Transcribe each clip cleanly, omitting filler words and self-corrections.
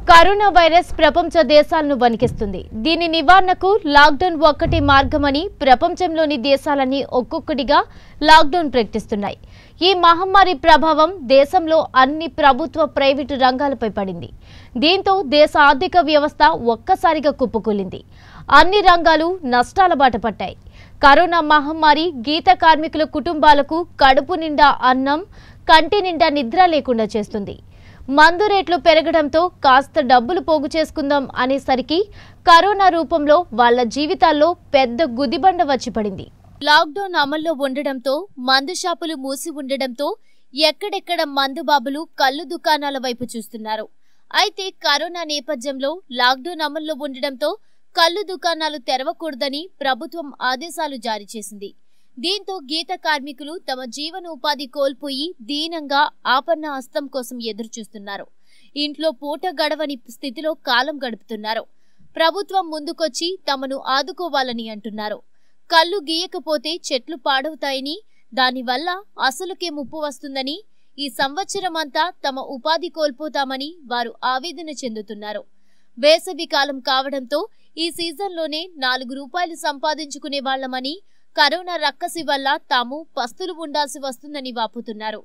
Corona virus ప్రపంచ దేశాలను వణికిస్తుంది. దీని నివారణకు లాక్డౌన్ ఒక్కటే మార్గమని ప్రపంచంలోని దేశాలన్నీ ఒక్కొక్కటిగా లాక్డౌన్ ప్రకటిస్తున్నాయి. ఈ మహమ్మారి ప్రభావం దేశంలో అన్ని ప్రభుత్వ, ప్రైవేటు రంగాలపై పడింది. దీంతో దేశ ఆర్థిక వ్యవస్థ ఒక్కసారిగా కుప్పకూలింది. అన్ని రంగాలు నష్టాల బాట పట్టాయి. కరోనా మహమ్మారి గీత కార్మికుల కుటుంబాలకు కడుపు నిండా అన్నం, కంటి నిండా నిద్ర లేకుండా చేస్తుంది. మందు రేట్లు పెరగడంతో కాస్త డబ్బులు పోగు చేసుకుందాం అనేసరికి కరోనా రూపంలో వాళ్ల జీవితాల్లో పెద్ద గుదిబండ వచ్చి పడింది. లాక్డౌన్ అమల్లో ఉండడంతో మందు షాపులు మూసి ఉండడంతో ఎక్కడెక్కడ మందుబాబులు కళ్ళు దుకాణాల వైపు చూస్తున్నారు. అయితే కరోనా నేపథ్యంలో లాక్డౌన్ అమల్లో ఉండడంతో కళ్ళు దుకాణాలు తెరవకూడదని ప్రభుత్వం ఆదేశాలు జారీ చేసింది. దీంతో గీత కార్మికులు తమ జీవనోపాధి కోల్పోయి దీనంగా ఆపన్న హస్తం కోసం ఎదురుచూస్తున్నారు. ఇంట్లో పూట గడవని స్థితిలో కాలం గడుపుతున్నారు. ప్రభుత్వం ముందుకొచ్చి తమను ఆదుకోవాలని అంటున్నారు. కళ్ళు గీయకపోతే చెట్లు పాడవుతాయని, దానివల్ల అసలుకే ముప్పు వస్తుందని, ఈ సంవత్సరమంతా తమ ఉపాధి కోల్పోతామని వారు ఆవేదన చెందుతున్నారు. వేసవి కాలం కావడంతో ఈ సీజన్లోనే 4 రూపాయలు సంపాదించుకునే వాళ్లమని, కరోనా రక్కసి వల్ల తాము పస్తులు ఉండాల్సి వస్తుందని వాపుతున్నారు.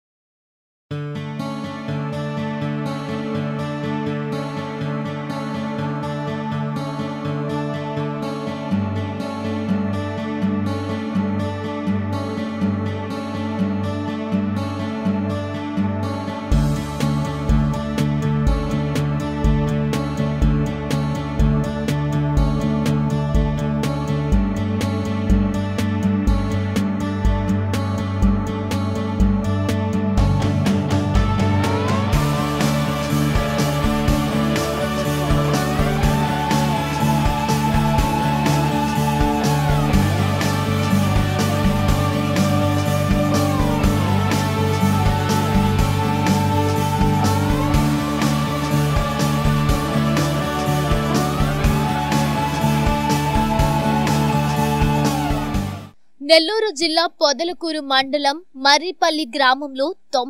నెల్లూరు జిల్లా పొదలకూరు మండలం మర్రిపల్లి గ్రామంలో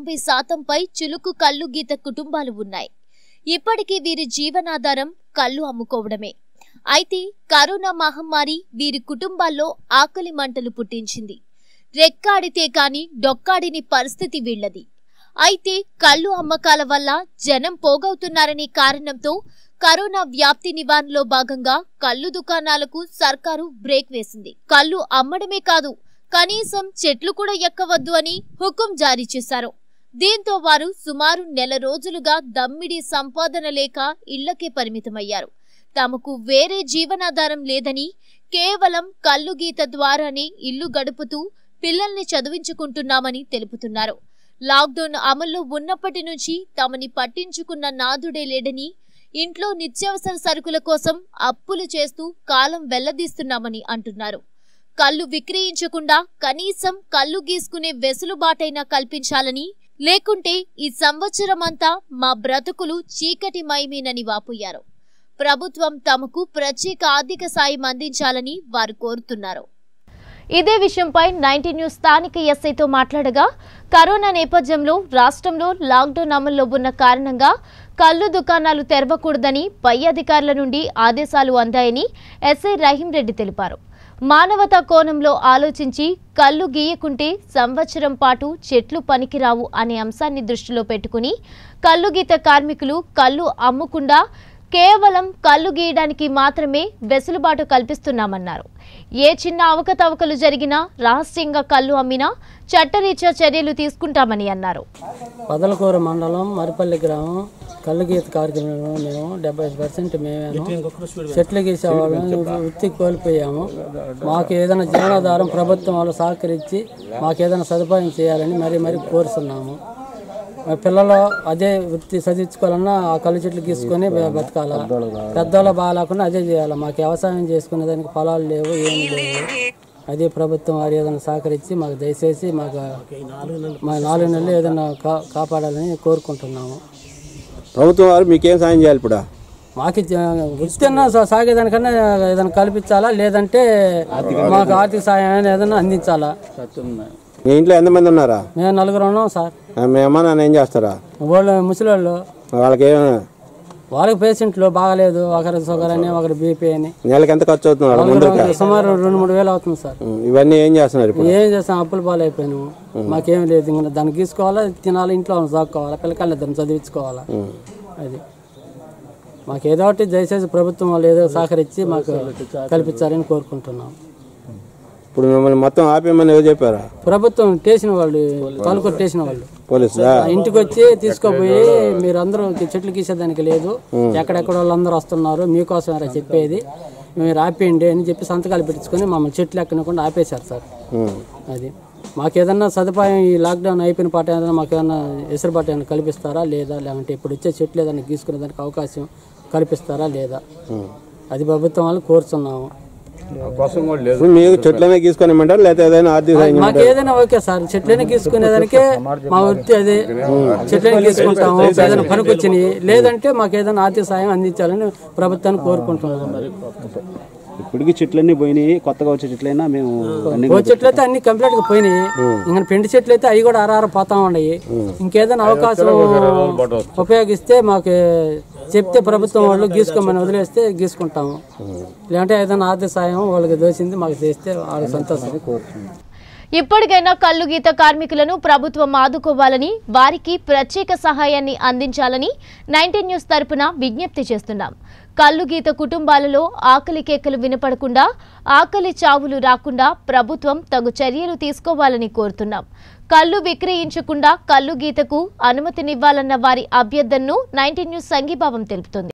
90% పై చులుకు కళ్ళు గీత కుటుంబాలు ఉన్నాయి. ఇప్పటికీ వీరి జీవనాధారం కళ్ళు అమ్ముకోవడమే. అయితే కరోనా మహమ్మారి వీరి కుటుంబాల్లో ఆకలి మంటలు పుట్టించింది. రెక్కాడితే కాని డొక్కాడిని పరిస్థితి వీళ్లది. అయితే కళ్ళు అమ్మకాల వల్ల జనం పోగవుతున్నారనే కారణంతో కరోనా వ్యాప్తి నివారణలో భాగంగా కళ్ళు దుకాణాలకు సర్కారు బ్రేక్ వేసింది. కళ్ళు అమ్మడమే కాదు, కనీసం చెట్లు కూడా ఎక్కవద్దు అని హుకుం జారీ చేశారు. దీంతో వారు సుమారు నెల రోజులుగా దమ్మిడి సంపాదన లేక ఇళ్లకే పరిమితమయ్యారు. తమకు వేరే జీవనాధారం లేదని, కేవలం కళ్ళు గీత ద్వారానే ఇల్లు గడుపుతూ పిల్లల్ని చదివించుకుంటున్నామని తెలుపుతున్నారు. లాక్డౌన్ అమల్లో ఉన్నప్పటి నుంచి తమని పట్టించుకున్న నాదుడే లేడని, ఇంట్లో నిత్యావసర సరుకుల కోసం అప్పులు చేస్తూ కాలం వెళ్లదీస్తున్నామని అంటున్నారు. కళ్ళు విక్రయించకుండా కనీసం కళ్ళు గీసుకునే వెసులుబాటైనా కల్పించాలని, లేకుంటే ఈ సంవత్సరమంతా మా బ్రతుకులు చీకటిమయమేనని వాపోయారు. ప్రభుత్వం తమకు ప్రత్యేక ఆర్థిక సాయం అందించాలని వారు కోరుతున్నారు. ఇదే విషయంపై 90 న్యూస్ స్థానిక ఎస్ఐతో మాట్లాడగా, కరోనా నేపథ్యంలో రాష్ట్రంలో లాక్డౌన్ అమల్లో ఉన్న కారణంగా కళ్ళు దుకాణాలు తెరవకూడదని పై అధికారుల నుండి ఆదేశాలు అందాయని ఎస్ఐ రహీం రెడ్డి తెలిపారు. మానవతా కోణంలో ఆలోచించి కళ్ళు గీయకుంటే సంవత్సరం పాటు చెట్లు పనికిరావు అనే అంశాన్ని దృష్టిలో పెట్టుకుని కళ్ళు గీత కార్మికులు కళ్ళు అమ్మకుండా కేవలం కళ్ళు గీయడానికి మాత్రమే వెసులుబాటు కల్పిస్తున్నామన్నారు. ఏ చిన్న అవకతవకలు జరిగినా, రహస్యంగా కళ్ళు అమ్మినా చట్టరీత్యా చర్యలు తీసుకుంటామని అన్నారు. పొదలకూరు మండలం మర్రిపల్లి గ్రామం కళ్ళు గీత కార్యక్రమంలో మేము 70% మేమేమో చెట్లు గీసేవాళ్ళం వృత్తి కోల్పోయాము. మాకు ఏదైనా జీవనాధారం ప్రభుత్వం వాళ్ళు సహకరించి మాకు ఏదైనా సదుపాయం చేయాలని మరీ కోరుతున్నాము. పిల్లలు అదే వృత్తి చదివించుకోవాలన్నా ఆ కళ్ళు చెట్లు గీసుకొని బతకాల. పెద్దోళ్ళ బాగాలేకుండా అదే చేయాలి. మాకు వ్యవసాయం చేసుకునే దానికి పొలాలు లేవు, ఏమీ లేవు. అదే ప్రభుత్వం వారు ఏదైనా సహకరించి మాకు దయచేసి మా 4 నెలలు ఏదైనా కాపాడాలని కోరుకుంటున్నాము. ప్రభుత్వం వారు మీకేం సాయం చేయాలి? ఇప్పుడు మాకు వృత్తి అన్నా సాగేదానికన్నా ఏదైనా కల్పించాలా, లేదంటే మాకు ఆర్థిక సాయం ఏదైనా అందించాలా. మీ ఇంట్లో ఎంతమంది ఉన్నారా? మేము 4 ఉన్నాం సార్. మీ అమ్మ నాన్న ఏం చేస్తారా? వాళ్ళు ముసలి వాళ్ళు. వాళ్ళకి వాళ్ళకి పేషెంట్లు బాగాలేదు, ఒకరికి షుగర్ అని, ఒకరి బీపీ అని. నెలకి ఎంత ఖర్చు అవుతుంది? సుమారు 2-3 వేలు అవుతుంది సార్. ఇవన్నీ ఏం చేస్తున్నారు? ఏం చేస్తాం, అప్పుల పాలు అయిపోయినాము. మాకేం లేదు, ఇంకా దాన్ని తీసుకోవాలా, తినాలి, ఇంట్లో సాగుకోవాలా, పిల్లకాయలు ఇద్దరిని చదివించుకోవాలా. అది మాకు ఏదో ఒకటి దయచేసి ప్రభుత్వం వాళ్ళు ఏదో సహకరించి మాకు కల్పించాలని కోరుకుంటున్నాం. ఇప్పుడు మిమ్మల్ని మొత్తం ఆపేయమని ఎవరు చెప్పారా? ప్రభుత్వం స్టేషన్ వాళ్ళు, తాలూకా స్టేషన్ వాళ్ళు ఇంటికి వచ్చి తీసుకోపోయి, మీరు అందరూ చెట్లు గీసేదానికి లేదు, ఎక్కడెక్కడ వాళ్ళందరూ వస్తున్నారు, మీకోసం ఎలా చెప్పేది, మీరు ఆపేయండి అని చెప్పి సంతకాలు పెట్టించుకొని మమ్మల్ని చెట్లు ఎక్కనకుండా ఆపేశారు సార్. అది మాకు ఏదన్నా సదుపాయం ఈ లాక్డౌన్ అయిపోయిన పాట ఏదైనా మాకు ఏదైనా ఎసురుబాటు ఏమైనా కల్పిస్తారా లేదా, లేదంటే ఇప్పుడు వచ్చే చెట్లు ఏదైనా గీసుకునే దానికి అవకాశం కల్పిస్తారా లేదా, అది ప్రభుత్వం వాళ్ళు కోరుతున్నాము. మీకు చెట్లనే గీసుకునేమంటారు లేదా ఏదైనా ఆర్థిక సాయం? మాకు ఏదైనా ఓకే సార్, చెట్లనే గీసుకునేదానికే మా వృత్తి అదే, చెట్లనే గీసుకుంటాము. ఏదైనా పనికి వచ్చినాయి, లేదంటే మాకు ఏదైనా ఆర్థిక సాయం అందించాలని ప్రభుత్వాన్ని కోరుకుంటున్నాము. ఇప్పటికీ చెట్లన్నీ పోయినాయి, కొత్తగా వచ్చే చెట్లైనా మేము చెట్లు అయితే అన్ని కంప్లీట్ గా పోయినాయి. ఇంకా పెండి చెట్లు అయితే అవి కూడా అరార పోతా ఉన్నాయి. ఇంకేదైనా అవకాశం ఉపయోగిస్తే మాకు చెప్తే ప్రభుత్వం వాళ్ళు గీసుకోమని వదిలేస్తే గీసుకుంటాము, లేదంటే ఏదైనా ఆర్థిక సాయం వాళ్ళకి దోచింది మాకు చేస్తే వాళ్ళకి సంతోషం కోరుతున్నాం. ఇప్పటికైనా కల్లు గీత కార్మికులను ప్రభుత్వం ఆదుకోవాలని, వారికి ప్రత్యేక సహాయాన్ని అందించాలని 19 న్యూస్ తరపున విజ్ఞప్తి చేస్తున్నాం. కల్లు గీత కుటుంబాలలో ఆకలి కేకలు వినపడకుండా, ఆకలి చావులు రాకుండా ప్రభుత్వం తగు చర్యలు తీసుకోవాలని కోరుతున్నాం. కల్లు విక్రయించకుండా కల్లు గీతకు అనుమతినివ్వాలన్న వారి అభ్యర్థనను 19 న్యూస్ సంఘీభావం తెలుపుతుంది.